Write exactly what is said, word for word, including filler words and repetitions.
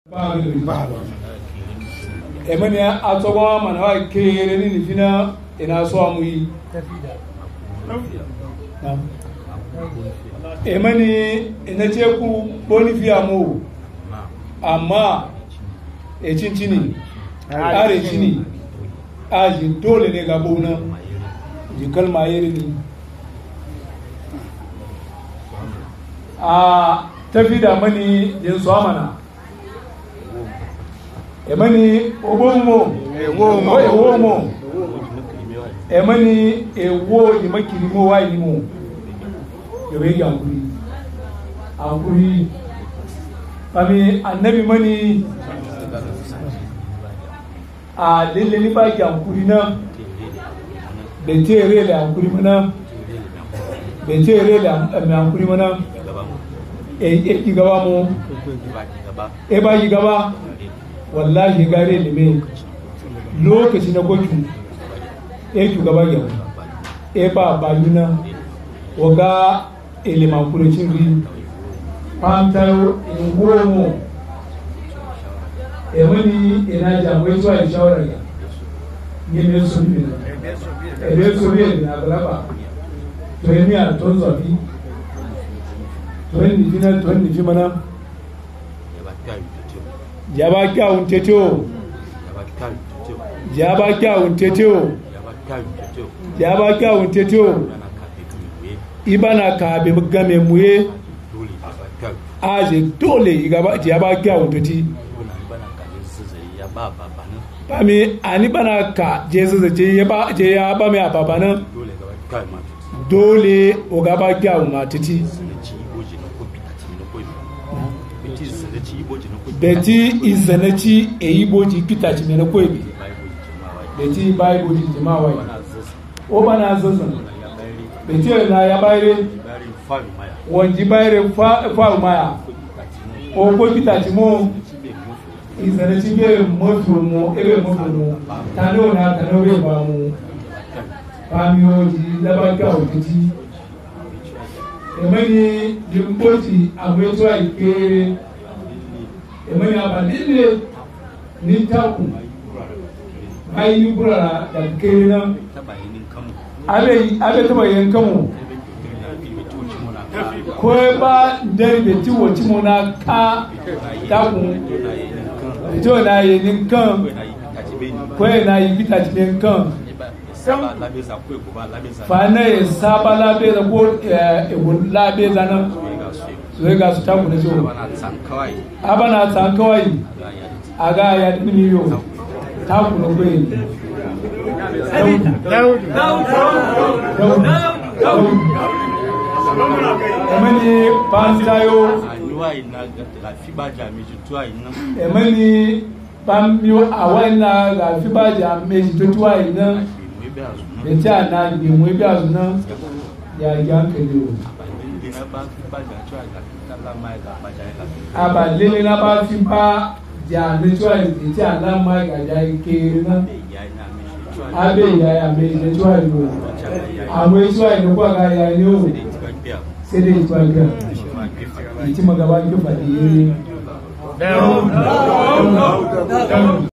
Emani atowa mana wa kere ni nifina ina so amuyi Tafida. Emani ina cheku boni fi amu amma e cincini are cini aji dole ne ga bona ji kalma yeri ni a Tafida mani yin so amana Emani obomo ewo ewo Emani ewo ni makirimo wa ni mo yobe ga kuri akuri ami annabi mani a lele ni ba ga kuri na be tere le akuri mana be tere le akuri mana e e gaba mo e ba yi gaba wallahi gare ne me lokaci na goju e shugaba yau e ba bayuna waga eleman kurocin ri pantayo in gomo e wani ina jamai zuwa ya shawara ya ne me so bi e be so bi na galaba to ni a ton zafi to ni fina to ni fi mana Jaba kya unteteo Jaba kya unteteo Jaba kya unteteo Ibana kabe mgame muye aje dole igaba jaba kya unteti Pami ani bana ka Jesus je yaba je yaba me ababana dole ogaba kya umateti Beti izanachi eiboji pitachi mena kwebi Beti Bible jimawai Obana azazan Beti na ya bayre Wanji bayre fa umaya Obo pitachi mo izanachi be mofu mo ebe mofu mo tano na tano be ba mo Pamioji labaka otiti Emani dimpoji amweto aikere Emani abadile ni taku ayi burara da kenan abe abe taba yankamu ko ba dare be ti woti mona ka taku to na yin kan ko na yi bitaci ben kan fa na saba la be da ko e la be zanan zai ga su taku ne so abana san kawai aga ya dini yo taku no gbe Daud Daud Daud Daud Emani pantayo la fibaja meji to ina Emani pamio awana la fibaja meji to to ina beta na bi mu bi azuna ya ya kele aba lele na ba fi ba ja me to ai ti ala ma ga ja ke na abe ya ya me ne to ai no awe to ai no kwa ga ya ni o se de to ai ga ti magaba ki fa di